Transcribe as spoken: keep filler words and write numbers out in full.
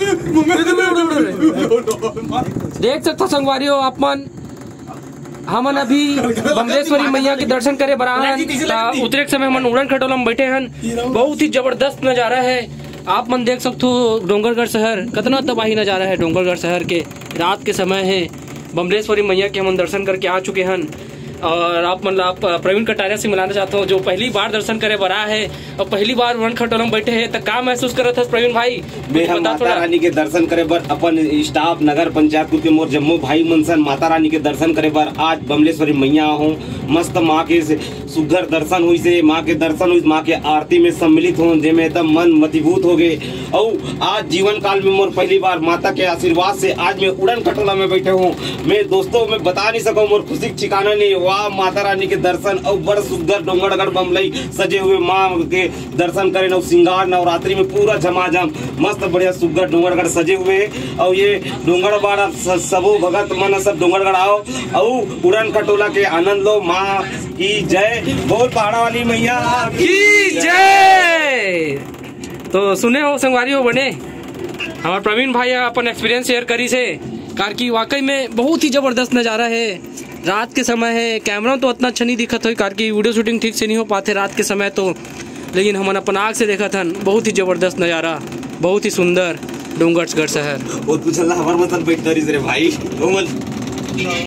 देख सकते संगवारियों आप मन हमन अभी बमलेश्वरी मैया के दर्शन करे बराहन उतरे के समय हम उड़न खटोला में बैठे हन। बहुत ही जबरदस्त नजारा है। आप मन देख सकते हो डोंगरगढ़ शहर कितना तबाही नजारा है। डोंगरगढ़ शहर के रात के समय है। बमलेश्वरी मैया के हम दर्शन करके आ चुके हैं और आप मतलब आप प्रवीण कटारिया से मिलाना चाहता हूँ जो पहली बार दर्शन करे बरा है और पहली बार उड़न खटोला में बैठे हैं। तो क्या महसूस कर रहा था प्रवीण भाई? मैं हम माता रानी के दर्शन करे बर अपन स्टाफ नगर पंचायत के मोर जम्मू भाई मनसन माता रानी के दर्शन करे बर आज बमलेश्वरी मैया हूँ। मस्त माँ के सुघर दर्शन हुई से माँ के दर्शन हुई माँ के आरती में सम्मिलित हूँ जेमे एकदम मन मतिभूत हो गए। और आज जीवन काल में मोर पहली बार माता के आशीर्वाद से आज मैं उड़न खटोला में बैठे हूँ। मैं दोस्तों में बता नहीं सकूँ मोर खुशी ठिकाना नहीं। वाह माता रानी के दर्शन और बड़ सुंदर डोंगरगढ़ बमलई सजे हुए माँ के दर्शन करें और श्रृंगार नवरात्रि में पूरा झमाझम मस्त बढ़िया सुंदर डोंगरगढ़ सजे हुए। और ये डोंगरबाड़ा सबो भगत मन सब डोंगरगढ़ आओ और उड़न खटोला के आनंद लो। माँ की जय। बोल पहाड़ा वाली मैया की जय। तो सुने हो संगवारी हो बने हमारे प्रवीण भाई अपन एक्सपीरियंस शेयर करी से कार की वाकई में बहुत ही जबरदस्त नज़ारा है। रात के समय है। कैमरा तो उतना अच्छा नहीं दिखत हो कार की वीडियो शूटिंग ठीक से नहीं हो पाते रात के समय तो, लेकिन हमन अपन आँख से देखा था बहुत ही जबरदस्त नज़ारा बहुत ही सुंदर डोंगरगढ़ शहर। बहुत कुछ हमारे मतलब बैठ रे भाई।